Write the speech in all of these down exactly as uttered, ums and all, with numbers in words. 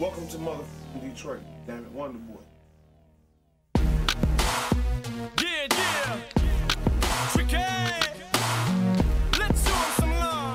Welcome to motherfucking Detroit. Damn it, Wonder Boy. Yeah, yeah. Tricky. Let's show 'em some love.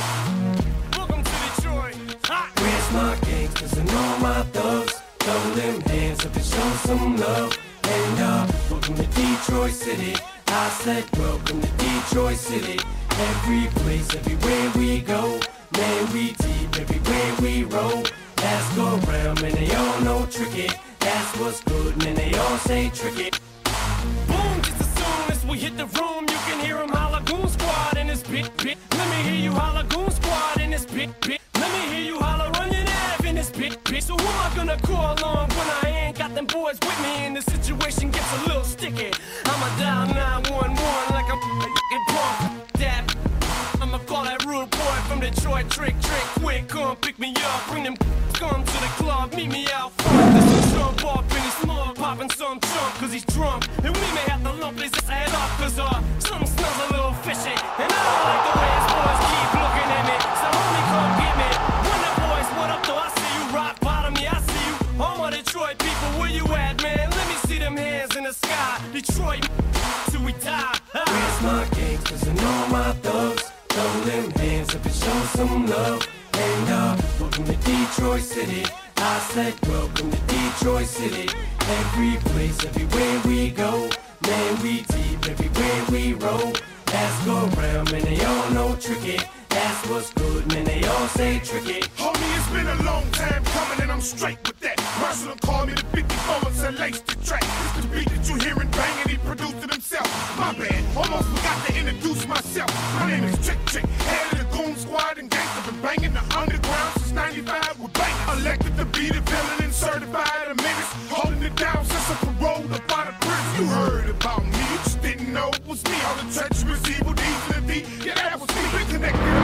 Welcome to Detroit. Hot. Where's my gangsters and all my thugs? Throw them hands up and show some love. And uh, welcome to Detroit City. I said welcome to Detroit City. Every place, everywhere we go. Man, we deep everywhere we roll. Ask around, man, they all know tricky. That's what's good, man, they all say tricky. Boom, just as soon as we hit the room, you can hear 'em holla Goon Squad in this bit, bit. Let me hear you holla Goon Squad in this bit, bit. Let me hear you holla Run Your Nav in this bit, bit. So who am I gonna call on when I ain't got them boys with me and the situation gets a little sticky? I'ma dial nine one one like I'm f***ing punk. That I'ma call that rude boy from Detroit, trick, trick, quick, come pick me up, bring them come to the club, meet me out front. There's some jump off in his mug, popping some chunk cause he's drunk. And we may have to lump his head up cause uh, something smells a little fishy. And I don't like the way his boys keep looking at me. So homie, come get me. When the boys, what up though? I see you rock bottom, yeah, I see you. All my Detroit people, where you at, man? Let me see them hands in the sky. Detroit, till we die. Where's my gangsters and all my thugs? Throw them hands up and show some love. And uh, welcome to Detroit City. I said welcome to Detroit City. Every place, everywhere we go. Man, we deep everywhere we roll. Ask around, man, they all know tricky. That's what's good, man, they all say tricky. Homie, it's been a long time coming and I'm straight with that. Marshall call me the fifty-four and said lace the track. It's the beat that you hearing banging, he produced it himself. My bad, almost forgot to introduce myself. My name is Trick Trick, head of the Goon Squad and gangsta been banging the underground since ninety-five with banging. Elected to be the villain and certified a menace. Holding it down since I paroled up out of prison. You heard about me, you just didn't know it was me. All the treacherous evil deeds in the D, yeah that was me. We connected